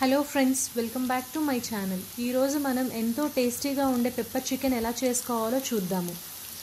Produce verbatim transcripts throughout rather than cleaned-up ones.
Hello friends, welcome back to my channel. ఈరోజు మనం ఎంతో టేస్టీగా ఉండే పెప్పర్ చికెన్ ఎలా చేసుకోవాలో చూద్దాము.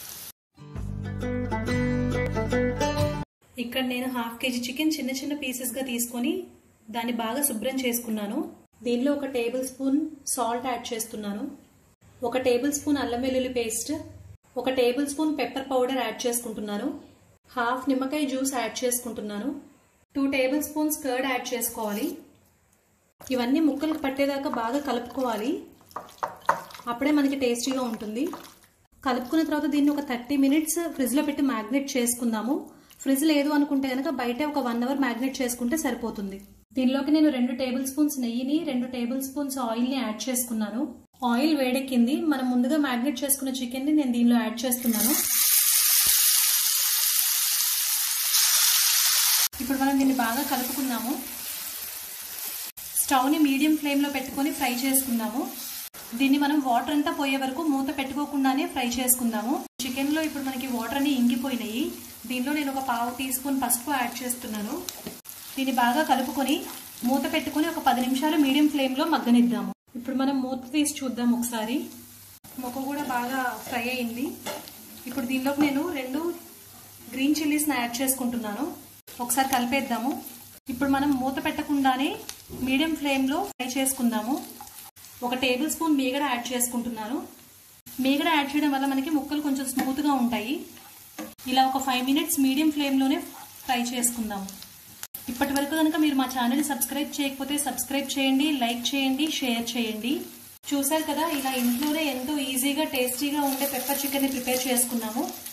ఇక్కడ నేను హాఫ్ కేజీ చికెన్ చిన్న చిన్న పీసెస్గా తీసుకొని దాన్ని బాగా శుభ్రం చేసుకున్నాను. దీనిలో ఒక టేబుల్ స్పూన్ సాల్ట్ యాడ్ చేస్తున్నాను. ఒక టేబుల్ స్పూన్ అల్లం వెల్లుల్లి పేస్ట్, ఒక tablespoon pepper powder add చేసుకుంటున్నాను. హాఫ్ నిమ్మకాయ జ్యూస్ యాడ్ చేసుకుంటున్నాను. Two tablespoons curd add చేసుకోవాలి. ఇవన్నీ ముక్కలకు పట్టేదాకా బాగా కలుపుకోవాలి. అప్పుడే మనకి టేస్టీగా ఉంటుంది. కలుపుకున్న తర్వాత దీన్ని ఒక థర్టీ మినిట్స్ ఫ్రిడ్జ్లో పెట్టి మ్యాగ్నేట్ చేసుకుందాము. ఫ్రిడ్జ్ లేదు అనుకుంటే కనుక బయట ఒక వన్ అవర్ మ్యాగ్నేట్ చేసుకుంటే సరిపోతుంది. దీనిలోకి నేను రెండు టేబుల్ స్పూన్స్ నెయ్యిని, రెండు టేబుల్ స్పూన్స్ ఆయిల్ని యాడ్ చేసుకున్నాను. ఆయిల్ వేడెక్కింది. మనం ముందుగా మ్యాగ్నేట్ చేసుకున్న చికెన్ని నేను దీనిలో యాడ్ చేస్తున్నాను. ఇప్పుడు మనం దీన్ని బాగా కలుపుకున్నాము. స్టవ్ని మీడియం ఫ్లేమ్లో పెట్టుకొని ఫ్రై చేసుకుందాము. దీన్ని మనం వాటర్ అంతా పోయే వరకు మూత పెట్టుకోకుండానే ఫ్రై చేసుకుందాము. చికెన్లో ఇప్పుడు మనకి వాటర్ అన్ని ఇంగిపోయినాయి. దీనిలో నేను ఒక పావు టీ స్పూన్ పసుపు యాడ్ చేస్తున్నాను. దీన్ని బాగా కలుపుకొని మూత పెట్టుకొని ఒక పది నిమిషాలు మీడియం ఫ్లేమ్లో మగ్గనిద్దాము. ఇప్పుడు మనం మూత తీసి చూద్దాం ఒకసారి. మొక్క కూడా బాగా ఫ్రై అయింది. ఇప్పుడు దీనిలోకి నేను రెండు గ్రీన్ చిల్లీస్ని యాడ్ చేసుకుంటున్నాను. ఒకసారి కలిపేద్దాము. ఇప్పుడు మనం మూత పెట్టకుండానే మీడియం ఫ్లేమ్లో ఫ్రై చేసుకుందాము. ఒక టేబుల్ స్పూన్ మీగడ యాడ్ చేసుకుంటున్నాను. మీగడ యాడ్ చేయడం వల్ల మనకి ముక్కలు కొంచెం స్మూత్గా ఉంటాయి. ఇలా ఒక ఫైవ్ మినిట్స్ మీడియం ఫ్లేమ్లోనే ఫ్రై చేసుకుందాము. ఇప్పటి వరకు కనుక మీరు మా ఛానల్ని సబ్స్క్రైబ్ చేయకపోతే సబ్స్క్రైబ్ చేయండి, లైక్ చేయండి, షేర్ చేయండి. చూసారు కదా, ఇలా ఇంట్లోనే ఎంతో ఈజీగా టేస్టీగా ఉండే పెప్పర్ చికెన్ని ప్రిపేర్ చేసుకున్నాము.